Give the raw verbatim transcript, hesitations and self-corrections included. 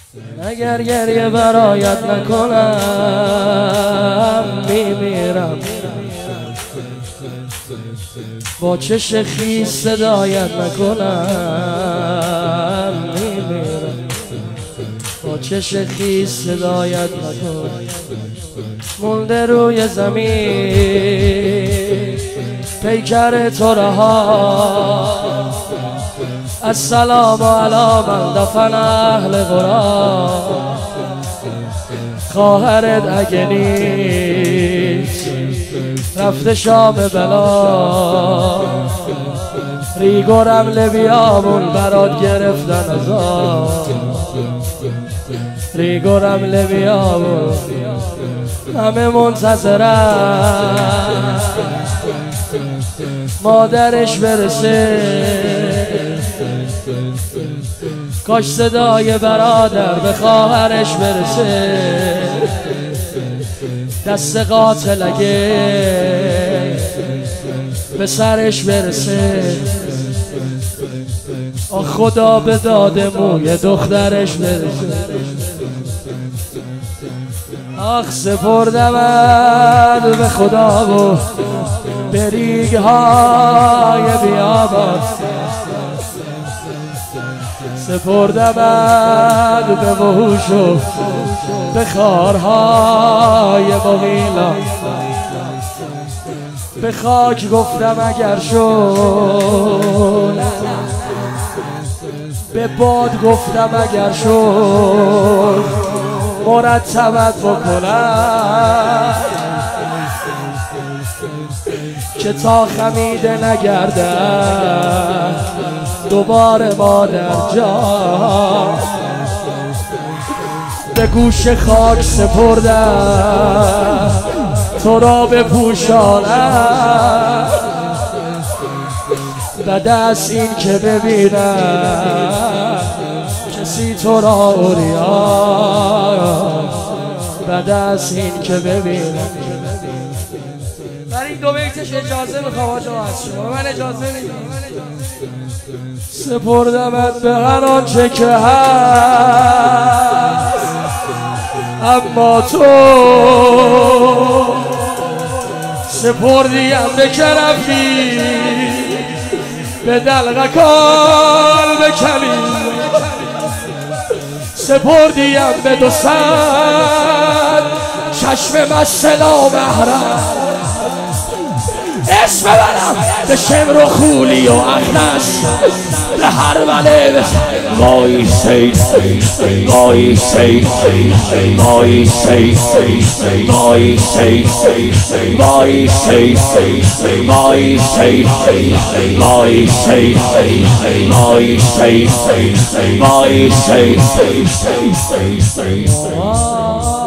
اگر گریه برایت نکنم میمیرم، با چش خیس صدایت نکنم میمیرم، با چش خیس صدایت نکنم. مونده روی زمین پیکر تو رها، السلام علی من دفن اهل قرآن. خواهرت اگه نیست رفته شام بلا، ریگورم لبیامون برات گرفتن ازا، ریگورم لبیامون همه منتظرن مادرش برسه. کاش صدای برادر به خواهرش برسه، دست قاتل اگه به سرش برسه. آه خدا به داد موی دخترش برسه. آخ سپردمت به خدا و به ریگ‌های بیابان، سپردمت به وحوش و به خارهای مغیلان. به خاک گفتم اگر شد، به باد گفتم اگر شد، مرتبت بکنم که تا خمیده نگردم دوباره مادر جان. به گوش خاک سپردم تو را بپوشانم، و دست این که ببینم کسی تو را اوریان، و دست این که ببینم. برای این دو بیتش اجازه میخوام آجا از شما، من اجازه میدم. سپردمت به هر آنچه که هست، اما تو سپردیم به کرفی، به دلغکان به کمی، سپردیم به دو صد چشم مسلا و محرم. اسم برم به شمر و خولی و اخنس، به هر مله وای سی وای سی وای سی وای سی وای سی وای سی وای سی وای سی وای سی.